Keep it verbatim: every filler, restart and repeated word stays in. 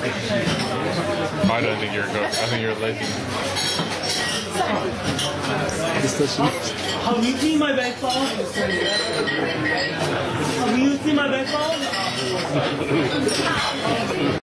I don't think you're a cook. I think you're a lesbian. Have you seen my baseball? Have you seen my baseball?